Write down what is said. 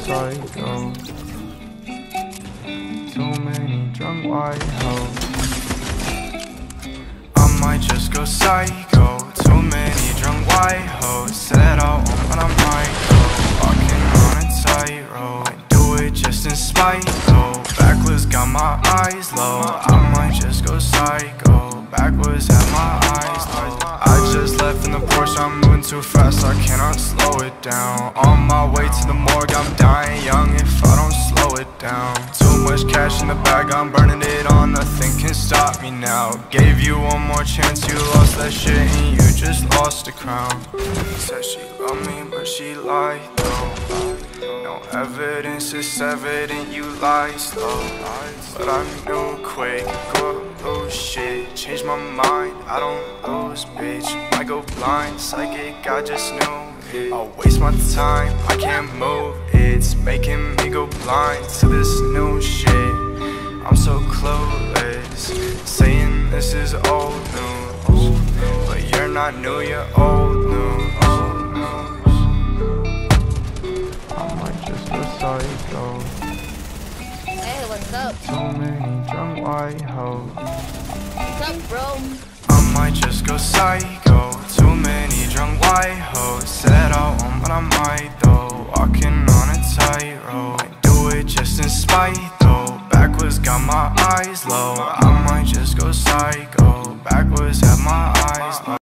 psycho. Too many drunk white hoes. I might just go psycho. Too many drunk white hoes. Said I won't, but I might go. Walking on a tightrope. I do it just in spite, though. Backwards got my eyes low. I might just go psycho. Backwards have my eyes low. I just left in the Porsche, I'm moving too fast, I cannot slow it down. On my way to the morgue, I'm dying young if I don't slow it down. Too much cash in the bag, I'm burning it all, nothing can stop me now. Gave you one more chance, you lost that shit and you just lost the crown. Said she loved me, but she lied though. No evidence, it's evident you lied slow. But I knew quick, go up, lose shit. Change my mind, I don't lose, bitch. I go blind, psychic, I just knew it. I'll waste my time, I can't move. It's making me go blind to this new shit. I'm so clueless, saying this is old news. But you're not new, you're old news. I might just go psycho. Hey, what's up? Too many drunk white hoes. What's up, bro? I might just go psycho. Too many drunk white hoes. Said I won't, but I might though. Walking on a tightrope. I do it just in spite though. Backwards got my eyes low. I might just go psycho. Backwards have my eyes low.